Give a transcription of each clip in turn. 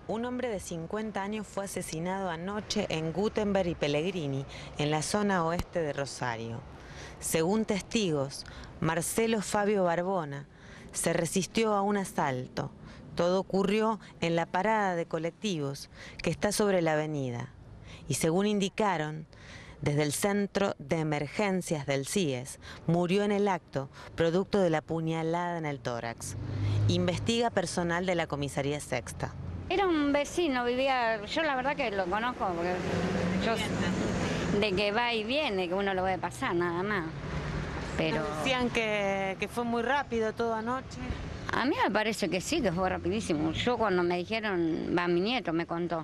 Un hombre de 50 años fue asesinado anoche en Gutenberg y Pellegrini, en la zona oeste de Rosario. Según testigos, Marcelo Fabio Barbona se resistió a un asalto. Todo ocurrió en la parada de colectivos que está sobre la avenida. Y según indicaron, desde el Centro de Emergencias del CIES, murió en el acto, producto de la puñalada en el tórax. Investiga personal de la comisaría sexta. Era un vecino, vivía, yo la verdad que lo conozco, porque yo de que va y viene, que uno lo ve pasar, nada más. Pero Decían que fue muy rápido todo anoche. a mí me parece que sí, que fue rapidísimo. Yo cuando me dijeron, mi nieto me contó.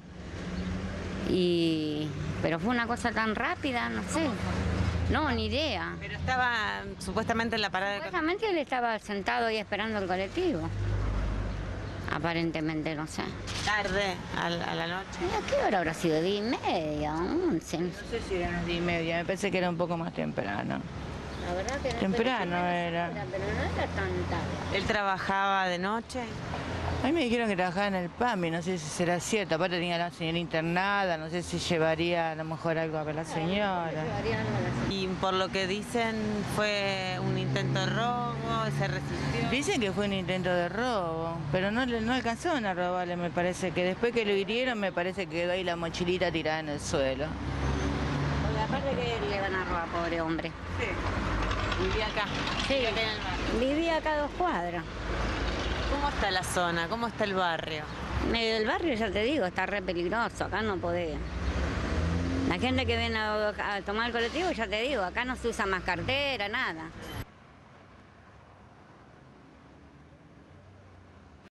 Pero fue una cosa tan rápida, no sé. No, ni idea. Pero estaba supuestamente en la parada de colectivos. Supuestamente él estaba sentado ahí esperando el colectivo. Aparentemente, no sé. Tarde, a la noche. ¿A qué hora habrá sido? 10:30, 11. No sé si eran las 10:30, me parece que era un poco más temprano. La verdad que no. Temprano era. Pero no era tan tarde. ¿Él trabajaba de noche? A mí me dijeron que trabajaba en el PAMI, no sé si será cierto. Aparte tenía a la señora internada, no sé si llevaría a lo mejor algo para la señora. Y por lo que dicen fue un intento de robo, se resistió. Dicen que fue un intento de robo, pero no alcanzaron a robarle, me parece que después que lo hirieron, me parece que quedó ahí la mochilita tirada en el suelo. Porque aparte que le van a robar, pobre hombre. Sí. Vivía acá. Sí, Vivía acá en el barrio. vivía acá a 2 cuadras. ¿Cómo está la zona? ¿Cómo está el barrio? El barrio, ya te digo, está re peligroso, acá no podés. La gente que viene a tomar el colectivo, ya te digo, acá no se usa más cartera, nada.